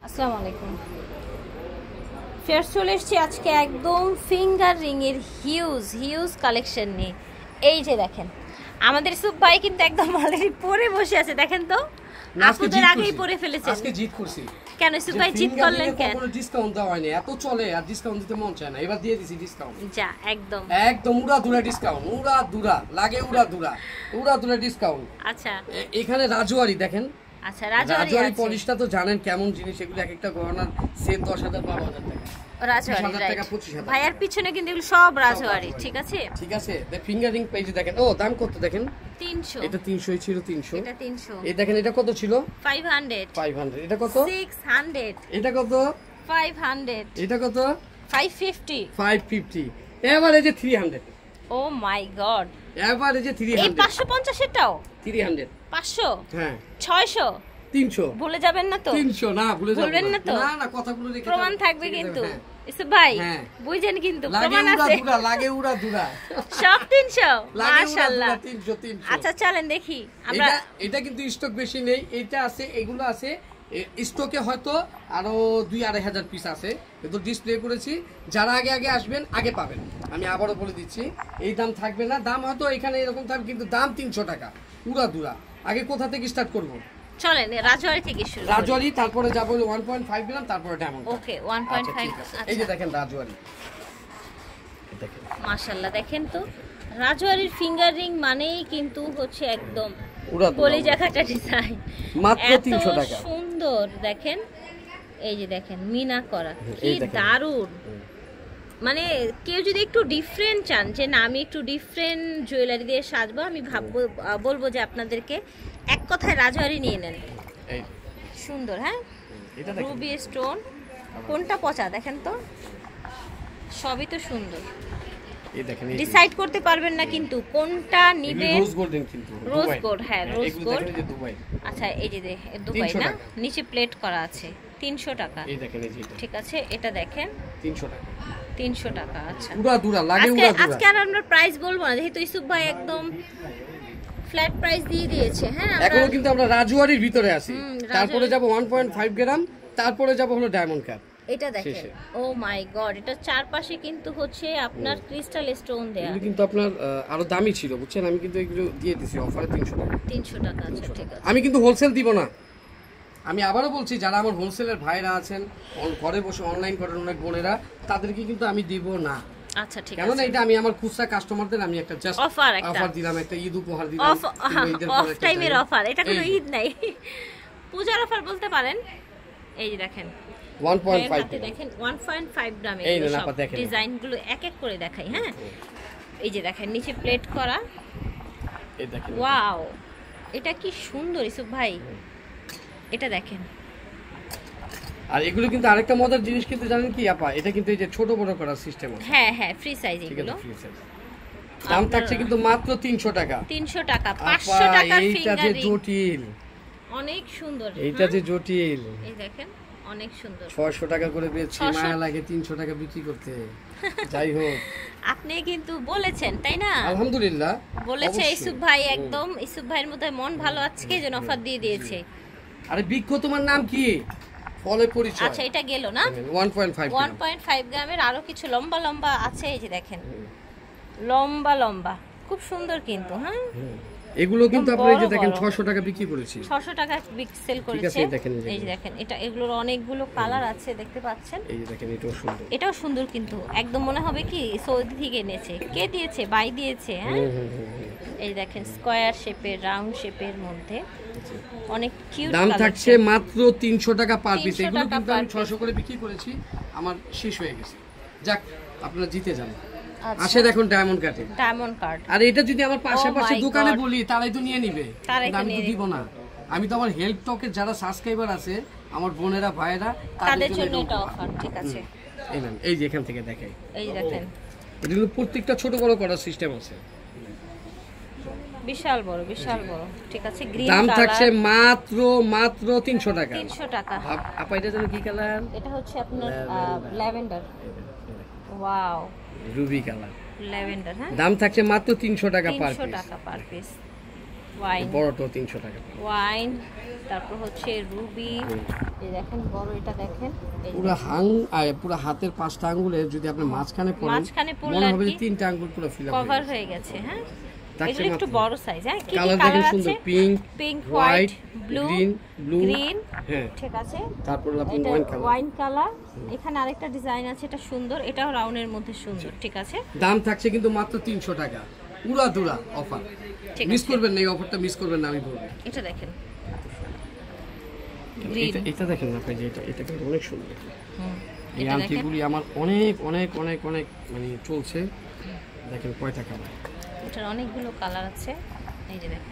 আসসালামু আলাইকুম। ফের চলে এসেছি আজকে একদম ফিঙ্গার রিং এর হিউজ কালেকশন নিয়ে। এই যে দেখেন আমাদের ইসুফ ভাই কিন্তু একদম অলরেডি পরে বসে আছে, দেখেন তো আপুদের আগেই পরে ফেলেছেন। আজকে জিত করছি। কেন ইসুফ ভাই জিত করলেন কেন? কোনো ডিসকাউন্ট দেওয়া হয়নি, এত চলে আর ডিসকাউন্ট দিতে মন চায় না, এবার দিয়ে দিছি ডিসকাউন্ট। যা একদম উড়া দুরা ডিসকাউন্ট, উড়া দুরা ডিসকাউন্ট। আচ্ছা এখানে রাজওয়ারি দেখেন। আচ্ছা রাজওয়ারি পলিশটা তো জানেন কেমন জিনিস, এগুলো এক একটা গহনার সেট 10,000 12,000 টাকা। রাজওয়ারি টাকা 25,000 ভাইয়ার পিছনে কিন্তু এগুলো সব রাজওয়ারি, ঠিক আছে ঠিক আছে। ফিঙ্গার রিং পেজে দেখেন, ও দাম কত দেখেন, 300। এটা 300 ছিল, 300 এটা 300। এই দেখেন এটা কত ছিল, 500 500 এটা কত, 600 এটা কত, 500 এটা কত, 550 550 এভারেজে 300। ও মাই গড, এভারেজে 300। এই 550 এটাও 300, 500, হ্যাঁ 600, 300 ভুলে যাবেন না তো? 300 না ভুলবেন না তো? না কথাগুলো রেখে প্রমাণ দাও, থাকবে ঠিক আছে, কিন্তু হ্যাঁ। ইসু ভাই হ্যাঁ। বুঝেন কিন্তু লাগে প্রমাণ উড়া আছে, দুরা, লাগে উড়া দুরা সব 300 লাগে উড়া মাশাআল্লাহ। দুরা, 300। আচ্ছা চলেন দেখি আমরা। এটা কিন্তু স্টক বেশি নেই, এটা আছে, এগুলো আছে স্টকে হয়তো আরো 2-2.5 হাজার পিস আছে, কিন্তু ডিসপ্লে করেছি। যারা আগে আগে আসবেন আগে পাবেন, আমি আবারও বলে দিচ্ছি এই দাম থাকবে না, দাম হয়তো এখানে এরকম থাকবে কিন্তু দাম 300 টাকা উড়া দুরা। আগে কোথা থেকে স্টার্ট করব? চলেন রাজওয়ারি থেকে শুরু করি। রাজওয়ারি, তারপরে যাবো 1.5 গ্রাম, তারপরে ডায়মন্ড। ওকে 1.5। এই যে দেখেন রাজওয়ারি, দেখেন মাশাআল্লাহ, দেখেন তো রাজওয়ারির ফিঙ্গার রিং মানেই কিন্তু হচ্ছে একদম উড়া দুরা, কলিজা কাটা ডিজাইন, মাত্র এত 300 টাকা। সুন্দর দেখেন, এই যে দেখেন মিনা করা, কি এই দেখেন। দারুণ। মানে কেউ যদি একটু ডিফারেন্ট চান যে না আমি একটু ডিফারেন্ট জুয়েলারি দিয়ে সাজবো, আমি বলবো যে আপনাদেরকে এক কথায় রাজওয়ারি নিয়ে নেন। এই সুন্দর, হ্যাঁ এটা দেখেন, রুবি স্টোন, কোনটা পচা দেখেন তো, সবই তো সুন্দর। এই দেখেন, ডিসাইড করতে পারবেন না কিন্তু কোনটা নিবেন। রোজ গোল্ডেন কিন্তু রোজ গোল্ড, হ্যাঁ রোজ এগুলো গোল্ড। দেখেন, এই যে দুবাই। আচ্ছা এই যে দুবাই 300 না, টাকা। নিচে প্লেট করা আছে 300 টাকা। এই দেখেন, এই যে এটা ঠিক আছে, এটা দেখেন 300 টাকা 300 টাকা। আচ্ছা উড়া দুরা, লাগে আজকে উড়া দুরা। আজকে আর আমরা প্রাইস বলবো না, যেহেতু ইসুফ ভাই একদম ফ্ল্যাট প্রাইস দিয়ে দিয়েছে। হ্যাঁ এখনো কিন্তু আমরা রাজওয়ারির ভিতরে আছি, রাজওয়ারি। তারপরে যাব 1.5 গ্রাম, তারপরে যাব হলো ডায়মন্ড কাপ। এটা দেখেন, শেষে। ও মাই গড, এটা চারপাশে কিন্তু হচ্ছে আপনার ক্রিস্টাল স্টোন দেয়া, এগুলো কিন্তু আপনার আরো দামি ছিল বুঝছেন, আমি কিন্তু এগুলো দিয়ে দিছি অফারে 300 টাকা। 300 টাকা। আচ্ছা ঠিক আছে, আমি কিন্তু হোলসেল দিব না, আমি আবারও বলছি যারা আমার হোলসেলের ভাইরা আছেন, ঘরে বসে অনলাইন করেন অনেক বোনেরা, তাদেরকে কিন্তু আমি দিব না। আচ্ছা ঠিক কেননা আছে, এটা আমি আমার খুচরা কাস্টমারদের আমি একটা জাস্ট অফার একটা অফার দিলাম, একটা ঈদ উপহার দিলাম, অফ টাইমের অফার, এটা কোনো ঈদ নাই, পূজার অফার বলতে পারেন। এই যে দেখেন 1.5 হাতে দেখেন 1.5 গ্রামে এই না আপা দেখেন, ডিজাইনগুলো এক এক করে দেখাই। হ্যাঁ এই যে দেখেন নিচে প্লেট করা, এই দেখেন ওয়াও এটা কি সুন্দর ইসুফ ভাই, এটা দেখেন। আর এগুলো কিন্তু আরেকটা মজার জিনিস কিন্তু জানেন কি আপা, এটা কিন্তু এই যে ছোট বড় করার সিস্টেম আছে, হ্যাঁ হ্যাঁ ফ্রি সাইজ ঠিক এগুলো। আছে, ফ্রি সাইজ। দাম থাকছে কিন্তু মাত্র 300 টাকা। 300 টাকা, আপা 500 টাকার এইটা ফিঙ্গার যে রিং, জটিল, অনেক সুন্দর। এইটা যে জটিল, এই দেখেন অনেক সুন্দর। 600 টাকা করে বেচছি, 600 মায়া লাগে 300 টাকা বিক্রি করতে। যাই হোক আপনি কিন্তু বলেছেন তাই না, আলহামদুলিল্লাহ বলেছে অবশ্যই। ইসুফ ভাই, একদম ইসুফ ভাইয়ের মধ্যে মন ভালো আজকে এই জন্য অফার দিয়ে দিয়েছে। আরে বৃক্ষ তোমার নাম কি, ফলে পরিচয়। আচ্ছা এটা গেল না 1.5 গ্রাম। 1.5 গ্রামের আরো কিছু লম্বা লম্বা আছে, এই যে দেখেন লম্বা লম্বা, খুব সুন্দর কিন্তু। হ্যাঁ এগুলো কিন্তু একদম আপনি এই যে বড় দেখেন বড়। 600 টাকা বিক্রি করেছি। 600 টাকা সেল আছে, করেছে। এই দেখেন, এই যে এই যে দেখেন, এটা এগুলোর অনেকগুলো কালার আছে দেখতে পাচ্ছেন। এই যে দেখেন এটাও সুন্দর। এটাও সুন্দর কিন্তু একদম মনে হবে কি সৌদি থেকে এনেছে, কে দিয়েছে, বাই দিয়েছে। হ্যাঁ এই দেখেন স্কয়ার শেপের, রাউন্ড শেপের মধ্যে অনেক কিউট। দাম থাকছে মাত্র 300 টাকা পার পিস। 300 এগুলো টাকা কিন্তু আমি per 600 করে বিক্রি করেছি, আমার শেষ হয়ে গেছে। যাক আপনারা জিতে যান। আচ্ছা। আসেন এখন ডায়মন্ড কাটে। ডায়মন্ড কার্ড, আর এটা যদি আমার পাশাপাশি my দোকানে God। বলি তারাই তো নিয়ে নিবে, তারাই কিন্তু তো আমি তো নিয়ে দিব না। আমি তো আমার হেল্প টকের যারা সাবস্ক্রাইবার আছে, আমার বোনেরা ভাইয়েরা, তাদের জন্য এটা অফার। ঠিক আছে এই নেন, এই যে এখান থেকে দেখাই, এই যে দেখেন এটা কিন্তু প্রত্যেকটা ছোট বড় করার সিস্টেম আছে। বিশাল বড় বিশাল বড়। ঠিক আছে, গ্রিন দাম থাকছে কালার, মাত্র 300 টাকা। 300 টাকা। আপা এটা জানো কি কালার? এটা হচ্ছে আপনার lavender, wow ruby colour. Lavender. হ্যাঁ দাম থাকছে মাত্র 300 টাকা পার 300 পিস। টাকা পার পিস। ওয়াইন, বড়টাও 300 টাকা। ওয়াইন, তারপর হচ্ছে রুবি, এই দেখেন বড়, এটা দেখেন পুরো পুরো হাতের 5টা আঙ্গুলের যদি আপনি মাঝখানে পড়েন মনে হবে যে 3টা আঙ্গুল পুরো ফিল আপ কভার হয়ে গেছে। হ্যাঁ, এটা একটু বড় সাইজ। হ্যাঁ, কি কালার কালার দেখেন আছে? সুন্দর, pink, pink, white, blue, green, হ্যাঁ ঠিক আছে। তারপর আপনি এটা ওয়াইন কালার। Wine colour. এখানে আরেকটা ডিজাইন আছে, এটা সুন্দর, এটাও রাউন্ডের মধ্যে সুন্দর, ঠিক আছে। দাম থাকছে কিন্তু মাত্র 300 টাকা, পুরা দুরা অফার, মিস করবেন না, এই অফারটা মিস করবেন না আমি বলবো। এটা দেখেন এটা দেখেন না ভাই, এটা কিন্তু অনেক সুন্দর। এই আংটিগুলি আমার অনেক অনেক অনেক অনেক মানে চলছে, দেখেন কয়টা কালার, এটার অনেকগুলো কালার আছে, এই যে দেখেন,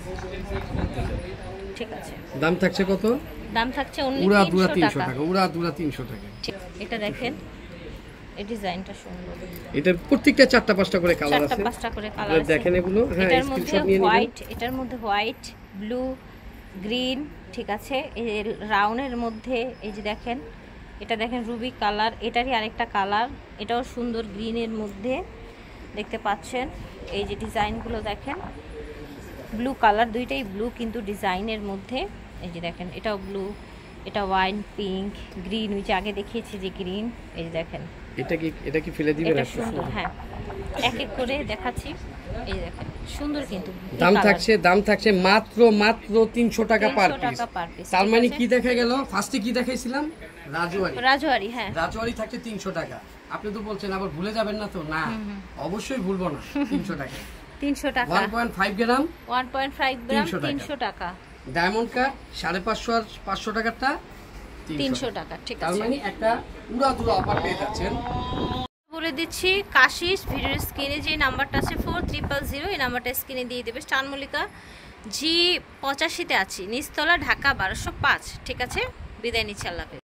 ঠিক আছে। দাম থাকছে কত? দাম থাকছে উড়া দুরা 300 300 টাকা, উড়া দুরা 300 টাকা। এটা দেখেন, এই ডিজাইনটা সুন্দর, এটা প্রত্যেকটা 4টা 5টা করে কালার আছে, 4টা 5টা করে কালার আছে, দেখেন এগুলো। হ্যাঁ, এটার মধ্যে স্ক্রিনশট নিয়ে নেবেন। হোয়াইট, এটার মধ্যে হোয়াইট, ব্লু, গ্রিন, ঠিক আছে। এই রাউন্ডের মধ্যে এই যে দেখেন, এটা দেখেন রুবি কালার, এটারই আরেকটা কালার, এটাও সুন্দর, গ্রিনের মধ্যে দেখতে পাচ্ছেন। এই যে ডিজাইনগুলো দেখেন, ব্লু কালার, দুইটাই ব্লু কিন্তু ডিজাইনের মধ্যে, এই যে দেখেন এটাও ব্লু, এটা ওয়াইন, পিঙ্ক, গ্রিন, ওই যে আগে দেখিয়েছি যে গ্রিন, এই যে দেখেন। এটা কি ফেলে দিবেন? এটা সুন্দর, হ্যাঁ, এক এক করে দেখাচ্ছি। এই দেখেন সুন্দর, কিন্তু দাম থাকছে মাত্র 300 টাকা পার পিস। তার মানে কি দেখা গেল, ফার্স্টে কি দেখাইছিলাম? রাজওয়ারি, হ্যাঁ, রাজওয়ারি থাকছে 300 টাকা। আপনি তো বলছেন আবার ভুলে যাবেন না তো? না, অবশ্যই ভুলবো না। 300 টাকা, 300 টাকা, 1.5 গ্রাম, 1.5 গ্রাম 300 টাকা। ডায়মন্ড কাট 550 আর 500 টাকারটা 300 টাকা, ঠিক তার আছে। মানে একটা পুরো অফার পেয়ে যাচ্ছেন। বলে দিচ্ছি, কাশিস ভিডিওর স্ক্রিনে যে নাম্বারটা আছে 4000, এই নাম্বারটা স্ক্রিনে দিয়ে দেবে। স্টান মল্লিকা G85-তে আছি, নিচতলা, ঢাকা 1205, ঠিক আছে। বিদায় নিচ্ছি, আল্লাহ হাফেজ।